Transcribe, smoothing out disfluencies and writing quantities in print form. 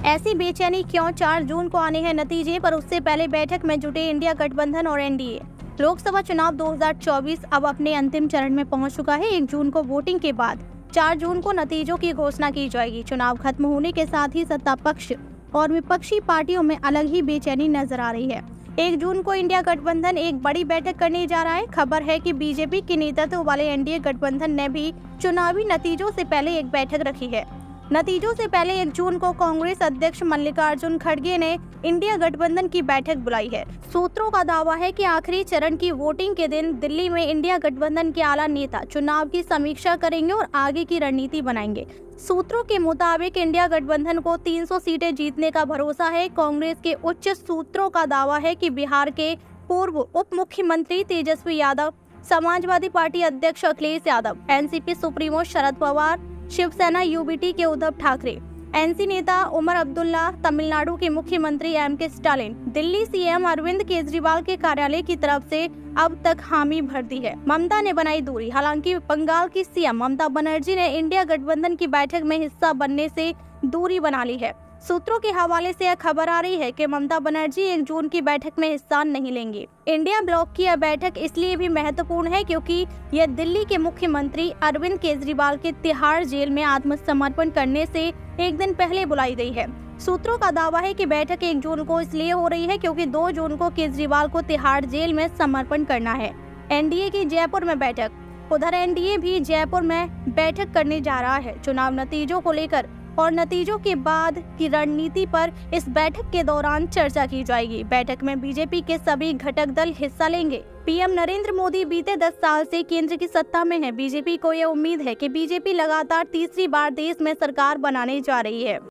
ऐसी बेचैनी क्यों? 4 जून को आने हैं नतीजे, पर उससे पहले बैठक में जुटे इंडिया गठबंधन और एनडीए। लोकसभा चुनाव 2024 अब अपने अंतिम चरण में पहुंच चुका है। 1 जून को वोटिंग के बाद 4 जून को नतीजों की घोषणा की जाएगी। चुनाव खत्म होने के साथ ही सत्ता पक्ष और विपक्षी पार्टियों में अलग ही बेचैनी नजर आ रही है। 1 जून को इंडिया गठबंधन एक बड़ी बैठक करने जा रहा है। खबर है कि बीजेपी के नेतृत्व वाले एनडीए गठबंधन ने भी चुनावी नतीजों से पहले एक बैठक रखी है। नतीजों से पहले 1 जून को कांग्रेस अध्यक्ष मल्लिकार्जुन खड़गे ने इंडिया गठबंधन की बैठक बुलाई है। सूत्रों का दावा है कि आखिरी चरण की वोटिंग के दिन दिल्ली में इंडिया गठबंधन के आला नेता चुनाव की समीक्षा करेंगे और आगे की रणनीति बनाएंगे। सूत्रों के मुताबिक इंडिया गठबंधन को 300 सीटें जीतने का भरोसा है। कांग्रेस के उच्च सूत्रों का दावा है कि बिहार के पूर्व उप मुख्यमंत्री तेजस्वी यादव, समाजवादी पार्टी अध्यक्ष Akhilesh Yadav, NCP supremo Sharad Pawar, Shiv Sena UBT के उद्धव ठाकरे, एनसी नेता उमर अब्दुल्ला, तमिलनाडु के मुख्यमंत्री एमके स्टालिन, दिल्ली सीएम अरविंद केजरीवाल के कार्यालय की तरफ से अब तक हामी भर दी है। ममता ने बनाई दूरी। हालांकि बंगाल की सीएम ममता बनर्जी ने इंडिया गठबंधन की बैठक में हिस्सा बनने से दूरी बना ली है। सूत्रों के हवाले से यह खबर आ रही है कि ममता बनर्जी 1 जून की बैठक में हिस्सा नहीं लेंगे। इंडिया ब्लॉक की यह बैठक इसलिए भी महत्वपूर्ण है क्योंकि यह दिल्ली के मुख्यमंत्री अरविंद केजरीवाल के तिहाड़ जेल में आत्मसमर्पण करने से एक दिन पहले बुलाई गई है। सूत्रों का दावा है कि बैठक 1 जून को इसलिए हो रही है क्योंकि 2 जून को केजरीवाल को तिहाड़ जेल में समर्पण करना है। एनडीए की जयपुर में बैठक। उधर एनडीए भी जयपुर में बैठक करने जा रहा है। चुनाव नतीजों को लेकर और नतीजों के बाद की रणनीति पर इस बैठक के दौरान चर्चा की जाएगी। बैठक में बीजेपी के सभी घटक दल हिस्सा लेंगे। पीएम नरेंद्र मोदी बीते 10 साल से केंद्र की सत्ता में है। बीजेपी को यह उम्मीद है कि बीजेपी लगातार तीसरी बार देश में सरकार बनाने जा रही है।